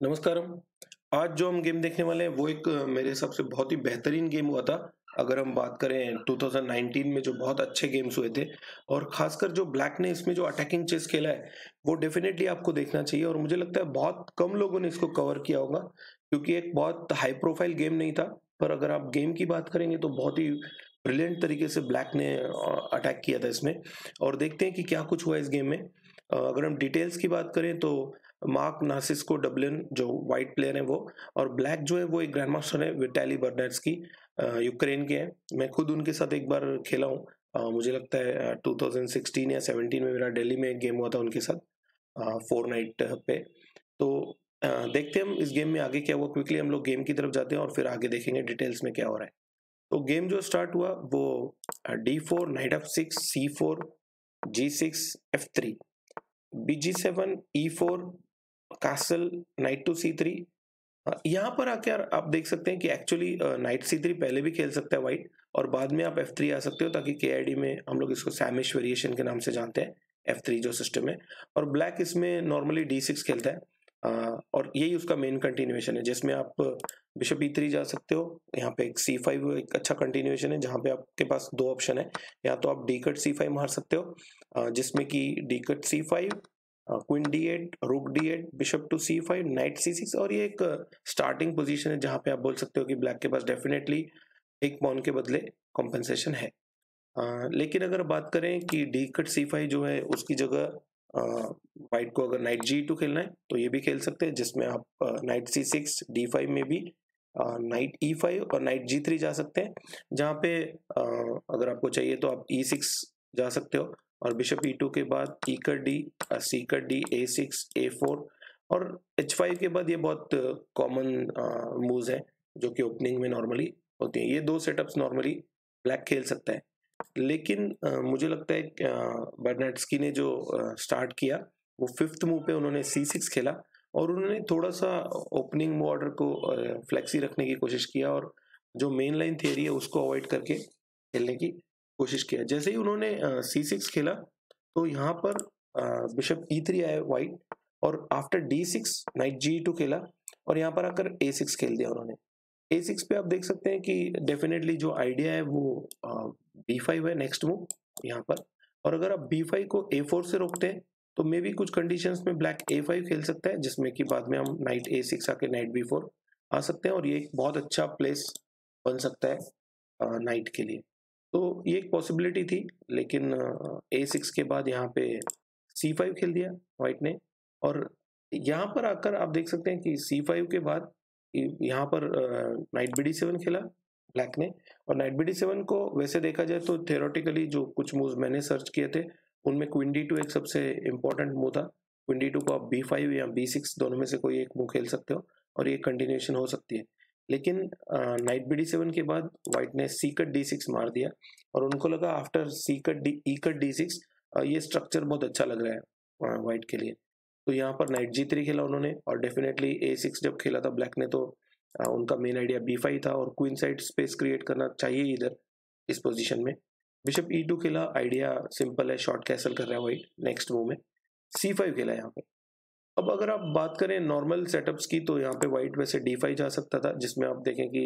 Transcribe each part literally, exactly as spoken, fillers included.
नमस्कारम। आज जो हम गेम देखने वाले हैं वो एक अ, मेरे हिसाब से बहुत ही बेहतरीन गेम हुआ था। अगर हम बात करें दो हज़ार उन्नीस में जो बहुत अच्छे गेम्स हुए थे और ख़ासकर जो ब्लैक ने इसमें जो अटैकिंग चेस खेला है, वो डेफ़िनेटली आपको देखना चाहिए और मुझे लगता है बहुत कम लोगों ने इसको कवर किया होगा क्योंकि एक बहुत हाई प्रोफ़ाइल गेम नहीं था। पर अगर आप गेम की बात करेंगे तो बहुत ही ब्रिलियंट तरीके से ब्लैक ने अ, अटैक किया था इसमें और देखते हैं कि क्या कुछ हुआ इस गेम में। अ, अगर हम डिटेल्स की बात करें तो मार्क नासिस्को डब्लिन जो व्हाइट प्लेयर है वो और ब्लैक जो है वो एक ग्रैंड मास्टर है विटाली बर्नेट्स्की अ, यूक्रेन के हैं। मैं खुद उनके साथ एक बार खेला हूँ। अ, मुझे लगता है अ, दो हज़ार सोलह या सत्रह में मेरा दिल्ली में एक गेम हुआ था उनके साथ अ, फोर नाइट पे। तो अ, देखते हैं हम इस गेम में आगे क्या हुआ। क्विकली हम लोग गेम की तरफ जाते हैं और फिर आगे देखेंगे डिटेल्स में क्या हो रहा है। तो गेम जो स्टार्ट हुआ वो D four knight F six C four G six F three B G seven E four castle knight to C three. यहाँ पर आके यार आप देख सकते हैं कि एक्चुअली नाइट सी थ्री पहले भी खेल सकता है व्हाइट और बाद में आप एफ थ्री आ सकते हो ताकि के आई डी में हम लोग इसको सैमिश वेरिएशन के नाम से जानते हैं एफ थ्री जो सिस्टम है। और ब्लैक इसमें नॉर्मली डी सिक्स खेलता है। अ, और यही उसका मेन कंटिन्यूएशन है जिसमें आप बिशप ई थ्री जा सकते हो। यहाँ पे एक सी फाइव एक अच्छा कंटिन्यूएशन है जहाँ पे आपके पास दो ऑप्शन है। या तो आप डी कट सी फाइव मार सकते हो अ, जिसमें कि D cut C five queen D eight rook D eight bishop to C five knight C six और ये एक स्टार्टिंग पोजीशन है जहां पे आप बोल सकते हो कि ब्लैक के पास डेफिनेटली एक पॉन के बदले कॉम्पेंसेशन है। अ, लेकिन अगर बात करें कि डी कट सी फाइव जो है उसकी जगह व्हाइट को अगर नाइट जी टू खेलना है तो ये भी खेल सकते हैं जिसमें आप knight C six D five में भी नाइट ई फाइव और नाइट जी थ्री जा सकते हैं। जहाँ पे अ, अगर आपको चाहिए तो आप ई सिक्स जा सकते हो और बिशप ई टू के बाद E cut D C cut D A six A four और एच फाइव के बाद ये बहुत कॉमन मूव्स हैं जो कि ओपनिंग में नॉर्मली होती हैं। ये दो सेटअप्स नॉर्मली ब्लैक खेल सकता है। लेकिन अ, मुझे लगता है कि, अ, बर्नेट्स्की ने जो अ, स्टार्ट किया वो फिफ्थ मूव पे उन्होंने सी सिक्स खेला और उन्होंने थोड़ा-सा ओपनिंग ऑर्डर को अ, फ्लेक्सी रखने की कोशिश किया और जो मेन लाइन थियरी है उसको अवॉइड करके खेलने की कोशिश किया। जैसे ही उन्होंने अ, सी सिक्स खेला तो यहाँ पर अ, बिशप ई थ्री आया व्हाइट और after D six knight G two खेला और यहाँ पर आकर ए सिक्स खेल दिया उन्होंने। ए सिक्स पे आप देख सकते हैं कि डेफिनेटली जो आइडिया है वो बी फाइव है नेक्स्ट मूव यहाँ पर। और अगर आप बी फाइव को ए फोर से रोकते हैं तो मे बी कुछ कंडीशंस में ब्लैक ए फाइव खेल सकता है जिसमें कि बाद में हम नाइट ए सिक्स आके नाइट बी फोर आ सकते हैं और ये एक बहुत अच्छा प्लेस बन सकता है नाइट के लिए। तो ये एक पॉसिबिलिटी थी लेकिन ए सिक्स के बाद यहाँ पे सी फाइव खेल दिया व्हाइट ने और यहाँ पर आकर आप देख सकते हैं कि सी फाइव के बाद इ- यहाँ पर नाइट बी डी सेवन खेला ब्लैक ने। और नाइट बी डी सेवन को वैसे देखा जाए तो थियोरेटिकली जो कुछ मूव्स मैंने सर्च किए थे उनमें क्वीन डी टू एक सबसे इम्पोर्टेंट मूव था। क्वीन डी टू को आप बी फाइव या बी सिक्स दोनों में से कोई एक मूव खेल सकते हो और ये कंटिन्यूएशन हो सकती है। लेकिन नाइट बी डी सेवन के बाद व्हाइट ने सी कट डी सिक्स मार दिया और उनको लगा after C cut D E cut D six ये स्ट्रक्चर बहुत अच्छा लग रहा है व्हाइट के लिए। तो यहाँ पर नाइट जी थ्री खेला उन्होंने और डेफिनेटली ए सिक्स जब खेला था ब्लैक ने तो अ, उनका मेन आइडिया बी फाइव था और क्वीन साइड स्पेस क्रिएट करना चाहिए इधर इस पोजीशन में। बिशप ई टू खेला आइडिया सिंपल है शॉर्ट कैसल कर रहा है व्हाइट नेक्स्ट मूव में। सी फाइव खेला यहाँ पे। अब अगर आप बात करें नॉर्मल सेटअप्स की तो यहाँ पे व्हाइट वैसे डी फाइव जा सकता था जिसमें आप देखें कि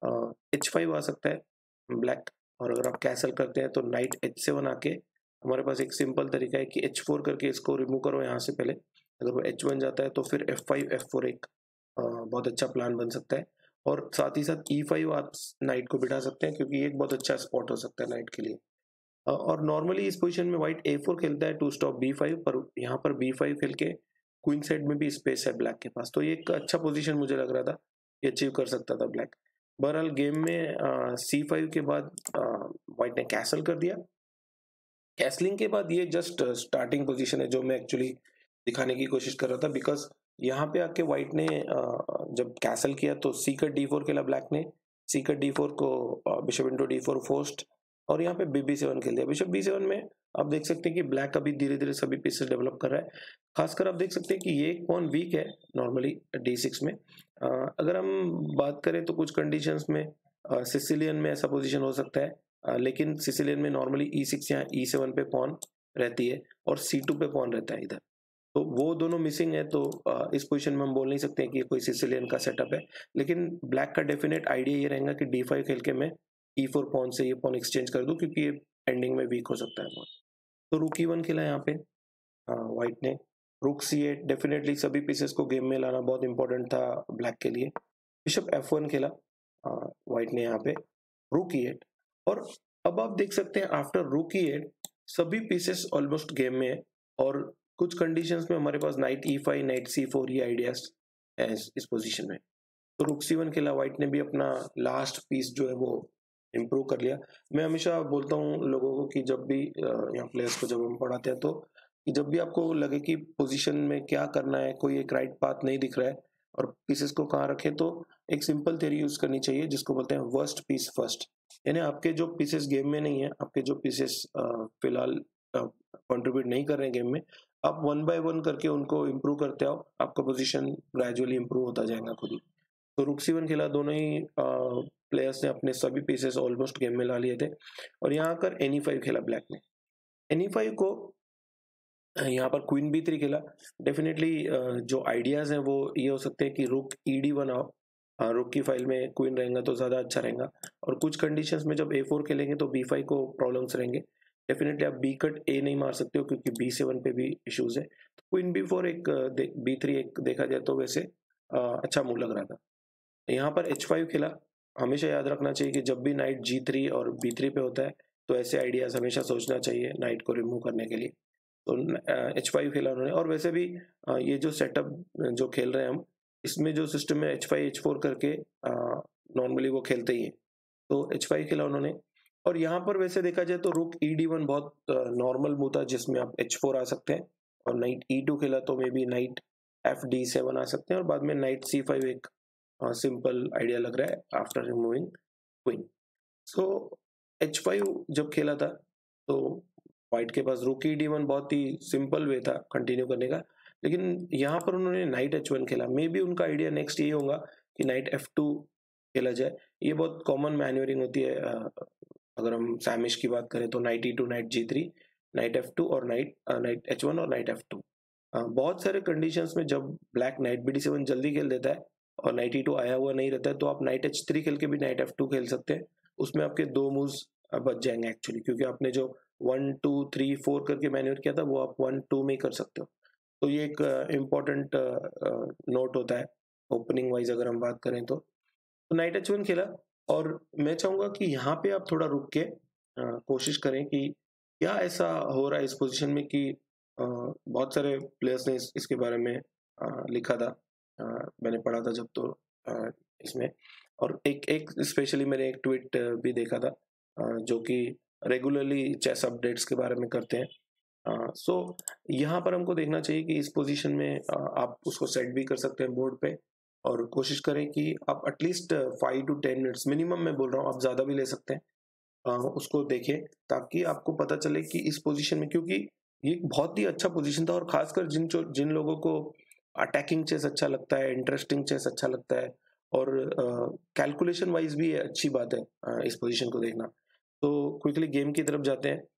एच फाइव आ सकता है ब्लैक। और अगर आप कैसल करते हैं तो नाइट एच सेवन आके हमारे पास एक सिंपल तरीका है कि एच फोर करके इसको रिमूव करो यहाँ से पहले। अगर वो एच वन जाता है तो फिर एफ फाइव एफ फोर एक अ, बहुत अच्छा प्लान बन सकता है। और साथ ही साथ ई फाइव आप नाइट को बिठा सकते हैं क्योंकि ये एक बहुत अच्छा स्पॉट हो सकता है नाइट के लिए। अ, और नॉर्मली इस पोजीशन में व्हाइट ए फोर खेलता है टू स्टॉप बी फाइव पर यहाँ पर बी फाइव खेल के क्वीन साइड में भी स्पेस है ब्लैक के पास। तो ये एक अच्छा पोजीशन मुझे लग रहा था ये अचीव कर सकता था ब्लैक। बहरहाल गेम में सी फाइव के बाद व्हाइट ने कैसल कर दिया। कैसलिंग के बाद ये जस्ट स्टार्टिंग पोजीशन है जो मैं एक्चुअली दिखाने की कोशिश कर रहा था बिकॉज यहाँ पे आके व्हाइट ने अ, जब कैसल किया तो सी कट डी फोर खेला ब्लैक ने। सी कट डी फोर को bishop into D four forced और यहाँ पे बी बी सेवन खेल दिया। बिशप बी सेवन में आप देख सकते हैं कि ब्लैक अभी धीरे धीरे सभी पीसेस डेवलप कर रहा है। खासकर आप देख सकते हैं कि ये एक पॉन वीक है नॉर्मली डी सिक्स में। अ, अगर हम बात करें तो कुछ कंडीशंस में सिसिलियन में ऐसा पोजीशन हो सकता है। अ, लेकिन सिसिलियन में नॉर्मली ई सिक्स या ई सेवन पे पॉन रहती है और सी टू पे पॉन रहता है इधर। तो वो दोनों मिसिंग है, तो अ, इस पोजीशन में हम बोल नहीं सकते हैं कि ये कोई सिसिलियन का सेटअप है। लेकिन ब्लैक का डेफिनेट आइडिया ये रहेगा कि डी फाइव खेल के मैं ई फोर पॉन से ये पॉन एक्सचेंज कर दूं, क्योंकि ये एंडिंग में वीक हो सकता है बहुत। तो रुक ई वन खेला यहाँ पे व्हाइट ने। रुक सी एट, डेफिनेटली सभी पीसेस को गेम में लाना बहुत इंपॉर्टेंट था ब्लैक के लिए। बिशप एफ वन खेला व्हाइट ने यहाँ पे, रुक ई एट। और अब आप देख सकते हैं आफ्टर रुक ई एट सभी पीसेस ऑलमोस्ट गेम में है, और कुछ कंडीशंस में हमारे पास knight E five, knight C four ये आइडियाज है इस पोजीशन में। तो रुक सी वन खेला व्हाइट ने भी, अपना लास्ट पीस जो है वो इम्प्रूव कर लिया। मैं हमेशा बोलता हूँ लोगों को कि जब भी यहाँ प्लेयर्स को जब हम पढ़ाते हैं, तो कि जब भी आपको लगे कि पोजीशन में क्या करना है, कोई एक राइट पाथ नहीं दिख रहा है और पीसेस को कहाँ रखें, तो एक सिंपल थ्योरी यूज करनी चाहिए जिसको बोलते हैं वर्स्ट पीस फर्स्ट। यानी आपके जो पीसेस गेम में नहीं है, आपके जो पीसेस फिलहाल कंट्रीब्यूट नहीं कर रहे हैं गेम में, आप वन बाय वन करके उनको इम्प्रूव करते आओ, आपका पोजीशन ग्रेजुअली इम्प्रूव होता जाएगा खुद ही। तो रुक सी वन खेला, दोनों ही प्लेयर्स ने अपने सभी पीसेस ऑलमोस्ट गेम में ला लिए थे। और यहाँ कर एन ई फाइव खेला ब्लैक ने। एन ई फाइव को यहाँ पर क्वीन बी थ्री खेला। डेफिनेटली जो आइडियाज हैं वो ये हो सकते हैं कि रुक ई डी वन आओ, रुक की फाइल में क्वीन रहेगा तो ज़्यादा अच्छा रहेगा। और कुछ कंडीशंस में जब ए फोर खेलेंगे तो बी फाइव को प्रॉब्लम्स रहेंगे। डेफिनेटली आप बी कट ए नहीं मार सकते हो क्योंकि बी सेवन पे भी इश्यूज है। तो क्वीन बी फोर एक बी थ्री एक देखा जाए तो वैसे आ, अच्छा मूव लग रहा था। यहाँ पर एच फाइव खेला। हमेशा याद रखना चाहिए कि जब भी नाइट जी थ्री और बी थ्री पे होता है तो ऐसे आइडियाज हमेशा सोचना चाहिए नाइट को रिमूव करने के लिए। तो एच फाइव खेला उन्होंने। और वैसे भी ये जो सेटअप जो खेल रहे हैं हम, इसमें जो सिस्टम है एच फाइव एच फोर करके नॉर्मली वो खेलते ही है। तो एच फाइव खेला उन्होंने। और यहाँ पर वैसे देखा जाए तो रुक ई डी वन बहुत नॉर्मल मूव था जिसमें आप एच फोर आ सकते हैं, और नाइट ई टू खेला तो maybe knight F D seven आ सकते हैं, और बाद में नाइट सी फाइव एक सिंपल आइडिया लग रहा है after removing queen. So H five जब खेला था तो व्हाइट के पास रुक ई डी वन बहुत ही सिंपल वे था कंटिन्यू करने का। लेकिन यहाँ पर उन्होंने नाइट एच वन खेला। मे बी उनका आइडिया नेक्स्ट ये होगा कि नाइट एफ टू खेला जाए। ये बहुत कॉमन मैन्यूरिंग होती है। अगर हम सैमिश की बात करें तो knight E two, knight G three, knight F two और नाइट नाइट एच वन और नाइट एफ टू। बहुत सारे कंडीशंस में जब black knight B D seven जल्दी खेल देता है और नाइट ई टू आया हुआ नहीं रहता है, तो आप नाइट एच थ्री खेल के भी नाइट एफ टू खेल सकते हैं। उसमें आपके दो मूव्स बच जाएंगे एक्चुअली, क्योंकि आपने जो वन टू थ्री फोर करके मैन्यूर किया था वो आप वन टू में कर सकते हो। तो ये एक इम्पोर्टेंट नोट होता है ओपनिंग वाइज अगर हम बात करें तो। तो नाइट एच वन खेला। और मैं चाहूंगा कि यहाँ पे आप थोड़ा रुक के आ, कोशिश करें कि क्या ऐसा हो रहा है इस पोजीशन में कि आ, बहुत सारे प्लेयर्स ने इस, इसके बारे में आ, लिखा था। आ, मैंने पढ़ा था जब तो आ, इसमें। और एक एक स्पेशली मैंने एक ट्वीट भी देखा था आ, जो कि रेगुलरली चेस अपडेट्स के बारे में करते हैं। सो uh, so, यहाँ पर हमको देखना चाहिए कि इस पोजीशन में uh, आप उसको सेट भी कर सकते हैं बोर्ड पे, और कोशिश करें कि आप at least five to ten minutes minimum मैं बोल रहा हूँ, आप ज़्यादा भी ले सकते हैं, uh, उसको देखें ताकि आपको पता चले कि इस पोजीशन में, क्योंकि ये एक बहुत ही अच्छा पोजीशन था। और खासकर जिन जिन लोगों को अटैकिंग चेस अच्छा लगता है, इंटरेस्टिंग चेस अच्छा लगता है, और कैलकुलेशन uh, वाइज भी अच्छी बात है uh, इस पोजीशन को देखना। तो क्विकली गेम की तरफ जाते हैं।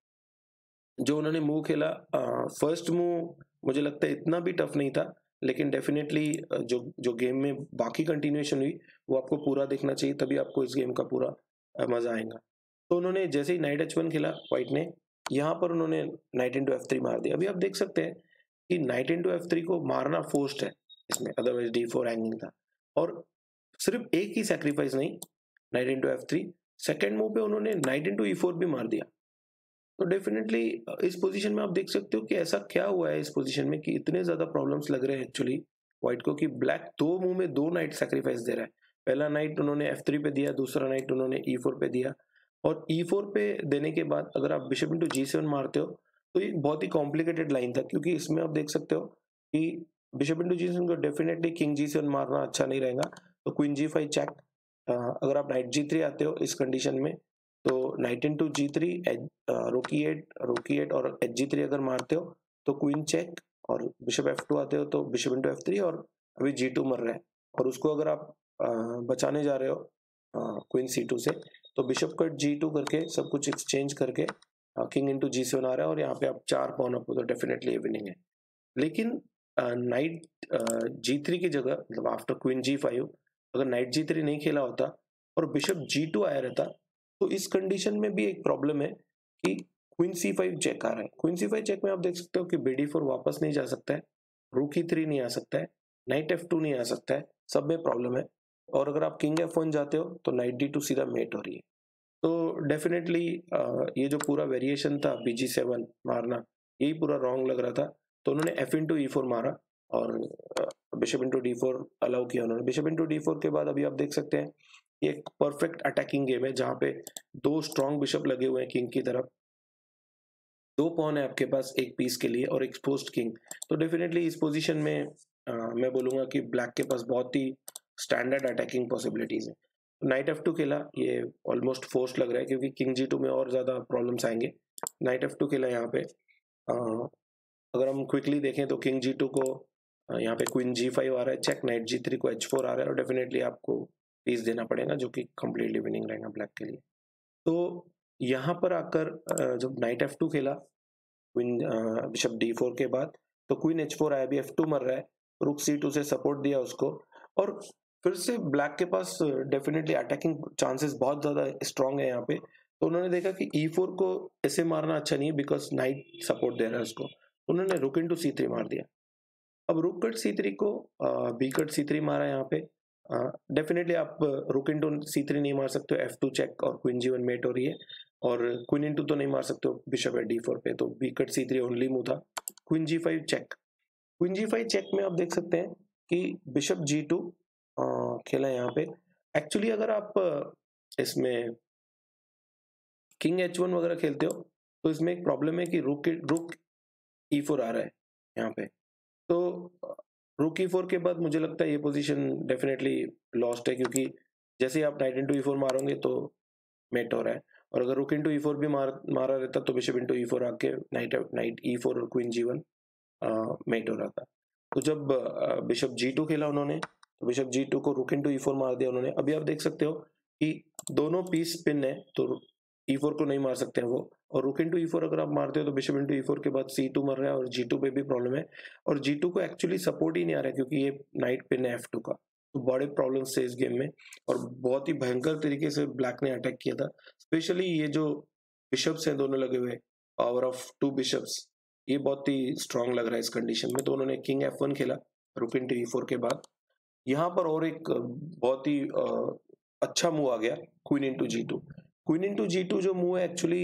जो उन्होंने मूव खेला, फर्स्ट मूव मुझे लगता है इतना भी टफ नहीं था, लेकिन डेफिनेटली जो जो गेम में बाकी कंटिन्यूएशन हुई वो आपको पूरा देखना चाहिए, तभी आपको इस गेम का पूरा मजा आएगा। तो उन्होंने जैसे ही नाइट एच वन खेला व्हाइट ने, यहाँ पर उन्होंने नाइट इंटू एफ थ्री मार दिया। अभी आप देख सकते हैं कि नाइट इंटू एफ थ्री को मारना फोर्स्ड है इसमें, अदरवाइज डी फोर हैंगिंग था। और सिर्फ एक ही सैक्रिफाइस नहीं, knight into F three, second move पे उन्होंने नाइट इंटू ई फोर भी मार दिया। तो डेफिनेटली इस पोजीशन में आप देख सकते हो कि ऐसा क्या हुआ है इस पोजीशन में कि इतने ज्यादा प्रॉब्लम्स लग रहे हैं एक्चुअली व्हाइट को, कि ब्लैक दो मूव में दो नाइट सैक्रिफाइस दे रहा है। पहला नाइट उन्होंने एफ थ्री पे दिया, दूसरा नाइट उन्होंने ई फोर पे दिया। और ई फोर पे देने के बाद अगर आप बिशप इंटू जी सेवन मारते हो तो ये बहुत ही कॉम्प्लिकेटेड लाइन था, क्योंकि इसमें आप देख सकते हो कि बिशप इंटू जी सेवन को डेफिनेटली किंग जी सेवन मारना अच्छा नहीं रहेगा। तो क्वीन जी फाइव चेक, अगर आप नाइट जी थ्री आते हो इस कंडीशन में तो knight into G three, rook E eight rook E eight और एच जी थ्री अगर मारते हो तो क्वीन चेक, और बिशप एफ टू आते हो तो बिशप इंटू एफ थ्री, और अभी जी टू मर रहा है। और उसको अगर आप आ, बचाने जा रहे हो क्वीन सी टू से, तो बिशप कट जी टू करके सब कुछ एक्सचेंज करके किंग इंटू जी सेवन आ रहा है, और यहाँ पे आप चार पॉन अप हो तो डेफिनेटली विनिंग है। लेकिन नाइट जी थ्री की जगह, मतलब आफ्टर क्वीन जी फाइव अगर नाइट जी थ्री नहीं खेला होता और बिशप जी टू आया रहता, तो इस कंडीशन में भी एक प्रॉब्लम है कि क्वीन सी फाइव चेक आ रहा है। क्वीन सी फाइव चेक में आप देख सकते हो कि बी डी फोर वापस नहीं जा सकता है, रूक ई थ्री नहीं आ सकता है, नाइट एफ टू नहीं आ सकता है, सब में प्रॉब्लम है। और अगर आप किंग एफ वन जाते हो तो नाइट डी टू सीधा मेट हो रही है। तो डेफिनेटली ये जो पूरा वेरिएशन था बी जी सेवन मारना, यही पूरा रॉन्ग लग रहा था। तो उन्होंने एफ इंटू ई फोर मारा और bishop into D four allow किया उन्होंने। बिशप इंटू डी फोर के बाद अभी आप देख सकते हैं ये एक परफेक्ट अटैकिंग गेम है जहां पे दो स्ट्रॉन्ग बिशप लगे हुए हैं किंग की तरफ, दो पॉन है आपके पास एक पीस के लिए और एक्सपोज्ड किंग। तो डेफिनेटली इस पोजीशन में आ, मैं बोलूंगा कि ब्लैक के पास बहुत ही स्टैंडर्ड अटैकिंग पॉसिबिलिटीज है। नाइट एफ टू खेला, ये ऑलमोस्ट फोर्स लग रहा है क्योंकि किंग जी टू में और ज्यादा प्रॉब्लम्स आएंगे। नाइट एफ टू खेला यहाँ पे। आ, अगर हम क्विकली देखें तो किंग जी टू को आ, यहाँ पे क्वीन जी फाइव आ रहा है चेक, नाइट जी थ्री को एच फोर आ रहा है और डेफिनेटली आपको पीस देना पड़ेगा जो कि कंप्लीटली विनिंग रहेगा ब्लैक के लिए। तो यहाँ पर आकर आ, जब नाइट एफ टू खेला क्वीन बिशप डी फोर के बाद, तो क्वीन एच फोर आया, अभी एफ टू मर रहा है, रुक सी टू से सपोर्ट दिया उसको और फिर से ब्लैक के पास डेफिनेटली अटैकिंग चांसेस बहुत ज्यादा स्ट्रांग है यहाँ पे। तो उन्होंने देखा कि ई फोर को ऐसे मारना अच्छा नहीं है बिकॉज नाइट सपोर्ट दे रहा है उसको, उन्होंने रुक इंटू सी थ्री मार दिया। अब रुक कट सी थ्री को बी कट सी थ्री मारा यहाँ पे। डेफिनेटली आप रुक इंटू सी थ्री नहीं मार सकते हो, एफ टू चेक और क्वीन जी वन मेट हो रही है और क्वीन इंटू तो नहीं मार सकते हो बिशप है डी फोर पे, तो B cut C three only move था। Queen G five check, queen G five check में आप देख सकते हैं कि बिशप जी टू खेला यहाँ पे। एक्चुअली अगर आप इसमें किंग एच वन वगैरह खेलते हो तो इसमें एक प्रॉब्लम है कि रुक रुक ई फोर आ रहा है यहाँ पे। तो रुक ई फोर के बाद मुझे लगता है ये पोजीशन डेफिनेटली लॉस्ट है क्योंकि जैसे ही आप नाइट इंटू ई फोर मारोगे तो मेट हो रहा है और अगर रुक इंटू ई फोर भी मार मारा रहता तो बिशप इंटू ई फोर आके नाइट नाइट ई फोर और क्वीन जी वन मेट हो रहा था। तो जब बिशप जी टू खेला उन्होंने तो बिशप जी टू को रुक इंटू ई फोर मार दिया उन्होंने। अभी आप देख सकते हो कि दोनों पीस पिन है तो ई फोर को नहीं मार सकते हैं वो, और रुक इंटू ई फोर अगर आप मारते हो तो बिशप इंटू ई फोर के बाद सी टू मर रहा है और जी टू पे भी प्रॉब्लम है और जी टू को एक्चुअली सपोर्ट ही नहीं आ रहा है क्योंकि ये नाइट पिन है एफ टू का। तो बड़े प्रॉब्लम्स थे इस गेम में और बहुत ही भयंकर तरीके से ब्लैक ने अटैक किया था। स्पेशली ये जो बिशप्स हैं दोनों लगे हुए, पावर ऑफ टू बिशप्स, ये बहुत ही स्ट्रांग लग रहा है इस कंडीशन में। तो उन्होंने किंग एफ वन खेला रुक इंटू ई फोर के बाद। यहाँ पर और एक बहुत ही अच्छा मूव आ गया queen into G two. Queen into G two जो मूव है एक्चुअली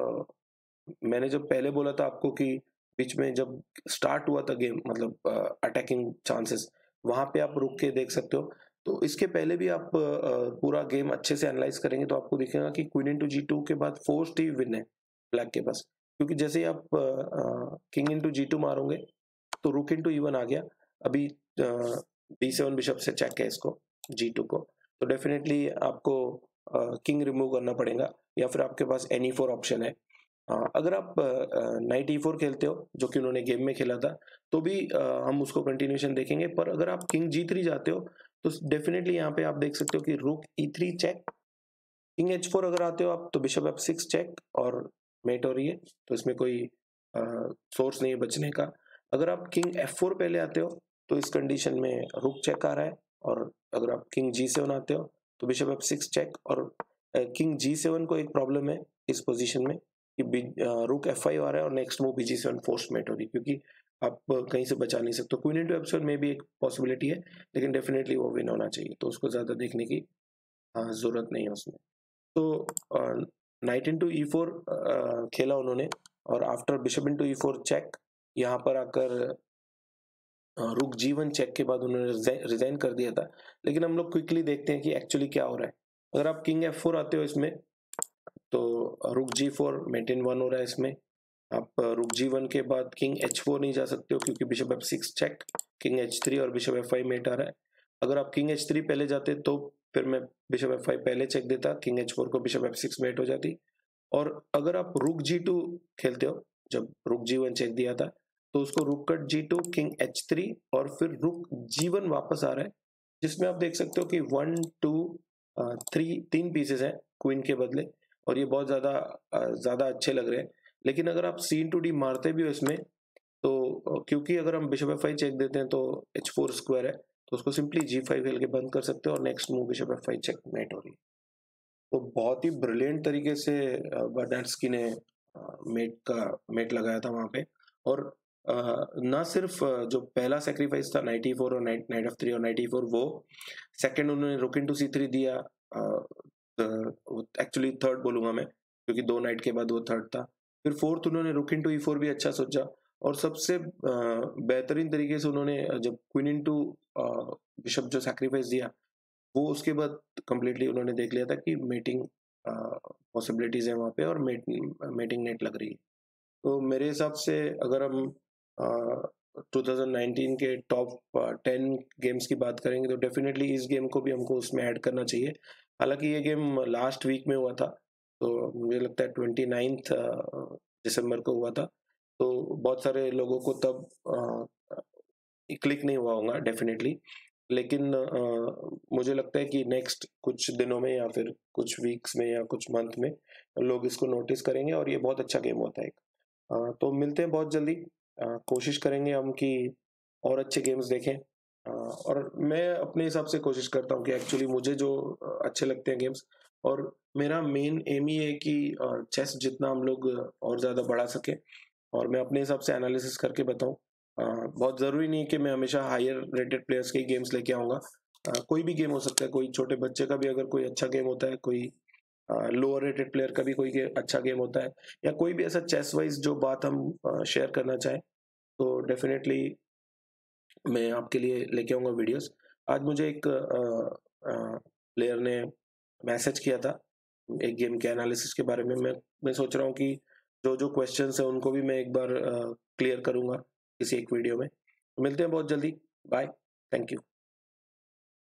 मैंने जब पहले बोला था आपको कि बीच में जब स्टार्ट हुआ था गेम, मतलब अटैकिंग चांसेस, वहां पे आप रुक के देख सकते हो। तो इसके पहले भी आप uh, पूरा गेम अच्छे से एनालाइज करेंगे तो आपको दिखेगा कि क्वीन इंटू जी टू के बाद फोर्स्ट ही विन है ब्लैक के पास, क्योंकि जैसे ही आप किंग इंटू जी टू मारोगे तो रुक इंटू ई वन आ गया। अभी डी सेवन बिशप से चेक है इसको जी टू को, तो डेफिनेटली आपको किंग uh, रिमूव करना पड़ेगा या फिर आपके पास एन ई फोर ऑप्शन है। uh, अगर आप नाइट ई फोर खेलते हो जो कि उन्होंने गेम में खेला था तो भी uh, हम उसको कंटिन्यूशन देखेंगे, पर अगर आप किंग जी थ्री जाते हो तो डेफिनेटली यहाँ पे आप देख सकते हो कि rook E three check, king H four अगर आते हो आप तो बिशप एफ सिक्स चेक और मेट हो रही है, तो इसमें कोई सोर्स uh, नहीं है बचने का। अगर आप किंग एफ फोर पहले आते हो तो इस कंडीशन में रुक चेक आ रहा है, और अगर आप किंग जी सेवन आते हो तो बिशप एफ सिक्स चेक। और किंग जी सेवन को एक प्रॉब्लम है इस पोजीशन में कि रुक एफ फाइव आ रहा है और next move B G seven force mate हो रही है, क्योंकि आप कहीं से बचा नहीं सकते। क्वीन इंटू एफ सेवन में भी एक पॉसिबिलिटी है लेकिन डेफिनेटली वो विन होना चाहिए, तो उसको ज्यादा देखने की जरूरत नहीं है उसमें। तो नाइट इंटू ई फोर खेला उन्होंने और after bishop into E four check, यहाँ पर आकर रुक जी वन चेक के बाद उन्होंने रिजाइन कर दिया था। लेकिन हम लोग क्विकली देखते हैं कि एक्चुअली क्या हो रहा है। अगर आप किंग एफ फोर आते हो इसमें तो रुक जी फोर मेंटेन वन हो रहा है इसमें। आप रुक जी वन के बाद किंग एच फोर नहीं जा सकते हो क्योंकि bishop F six check, king H three और बिशप एफ फाइव मेट आ रहा है। अगर आप किंग एच थ्री पहले जाते तो फिर मैं बिशप एफ फाइव पहले चेक देता, किंग एच फोर को बिशप एफ सिक्स मेट हो जाती। और अगर आप रुक जी टू खेलते हो, जब रुक जी वन चेक दिया था तो उसको rook cut G two, king H three और फिर रुक जी वन वापस आ रहा है, जिसमें आप देख सकते हो कि वन टू थ्री तीन पीसेस हैं क्वीन के बदले, और ये बहुत ज्यादा ज्यादा अच्छे लग रहे हैं। लेकिन अगर आप सी इंटू डी मारते भी हो इसमें तो क्योंकि अगर हम बिशप एफ फाइव चेक देते हैं तो एच फोर स्क्वायर है, तो उसको सिंपली जी फाइव खेल के बंद कर सकते हो और next move bishop F five check mate हो रही है। तो बहुत ही ब्रिलियंट तरीके से बर्नार्ड्स्की ने मेट का मेट लगाया था वहां पे। और ना सिर्फ जो पहला सेक्रीफाइस था नाइट ई फोर और नाइट नाइट एफ थ्री और नाइट ई फोर, वो सेकंड उन्होंने रुक इनटू सी थ्री दिया, एक्चुअली थर्ड बोलूंगा मैं क्योंकि दो नाइट के बाद वो थर्ड था। फिर फोर्थ उन्होंने रुक इनटू ई फोर भी अच्छा सोचा, और सबसे बेहतरीन तरीके से उन्होंने जब क्वीन इनटू बिशप जो सैक्रिफाइस दिया, वो उसके बाद कंप्लीटली उन्होंने देख लिया था कि मेटिंग पॉसिबिलिटीज है वहाँ पे और मेट, मेटिंग नेट लग रही है। तो मेरे हिसाब से अगर हम टू थाउजेंड नाइनटीन के टॉप टेन गेम्स की बात करेंगे तो डेफिनेटली इस गेम को भी हमको उसमें ऐड करना चाहिए। हालांकि ये गेम लास्ट वीक में हुआ था, तो मुझे लगता है ट्वेंटी नाइन्थ दिसंबर को हुआ था, तो बहुत सारे लोगों को तब क्लिक नहीं हुआ होगा डेफिनेटली। लेकिन आ, मुझे लगता है कि नेक्स्ट कुछ दिनों में या फिर कुछ वीक्स में या कुछ मंथ में लोग इसको नोटिस करेंगे और ये बहुत अच्छा गेम होता है। आ, तो मिलते हैं बहुत जल्दी। आ, कोशिश करेंगे हम कि और अच्छे गेम्स देखें। आ, और मैं अपने हिसाब से कोशिश करता हूँ कि एक्चुअली मुझे जो अच्छे लगते हैं गेम्स, और मेरा मेन एम ही है कि चेस जितना हम लोग और ज़्यादा बढ़ा सके और मैं अपने हिसाब से एनालिसिस करके बताऊँ। बहुत ज़रूरी नहीं कि मैं हमेशा हायर रेटेड प्लेयर्स के ही गेम्स लेके आऊँगा। कोई भी गेम हो सकता है, कोई छोटे बच्चे का भी अगर कोई अच्छा गेम होता है, कोई लोअर रेटेड प्लेयर का भी कोई गे, अच्छा गेम होता है, या कोई भी ऐसा चेस वाइज जो बात हम शेयर करना चाहें, तो डेफिनेटली मैं आपके लिए लेके आऊँगा वीडियोस। आज मुझे एक प्लेयर ने मैसेज किया था एक गेम के एनालिसिस के बारे में। मैं मैं सोच रहा हूँ कि जो जो क्वेश्चंस है उनको भी मैं एक बार क्लियर करूँगा किसी एक वीडियो में। मिलते हैं बहुत जल्दी। Bye, thank you.